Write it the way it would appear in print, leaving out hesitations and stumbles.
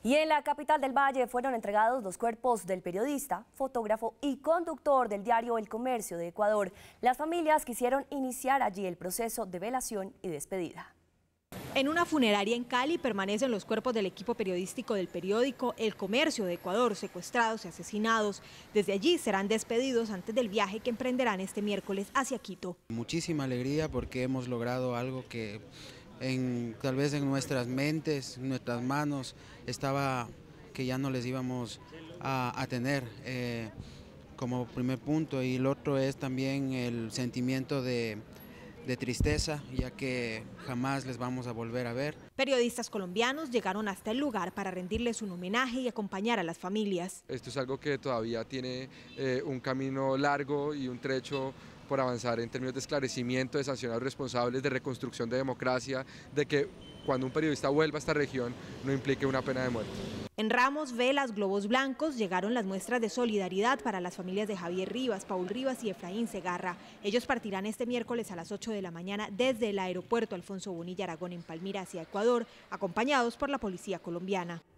Y en la capital del Valle fueron entregados los cuerpos del periodista, fotógrafo y conductor del diario El Comercio de Ecuador. Las familias quisieron iniciar allí el proceso de velación y despedida. En una funeraria en Cali permanecen los cuerpos del equipo periodístico del periódico El Comercio de Ecuador, secuestrados y asesinados. Desde allí serán despedidos antes del viaje que emprenderán este miércoles hacia Quito. Muchísima alegría porque hemos logrado algo que tal vez en nuestras mentes, en nuestras manos, estaba que ya no les íbamos a tener como primer punto. Y el otro es también el sentimiento de tristeza, ya que jamás les vamos a volver a ver. Periodistas colombianos llegaron hasta el lugar para rendirles un homenaje y acompañar a las familias. Esto es algo que todavía tiene un camino largo y un trecho por avanzar en términos de esclarecimiento, de sancionar a los responsables, de reconstrucción de democracia, de que cuando un periodista vuelva a esta región no implique una pena de muerte. En ramos, velas, globos blancos llegaron las muestras de solidaridad para las familias de Javier Rivas, Paul Rivas y Efraín Segarra. Ellos partirán este miércoles a las 8 de la mañana desde el aeropuerto Alfonso Bonilla Aragón en Palmira hacia Ecuador, acompañados por la policía colombiana.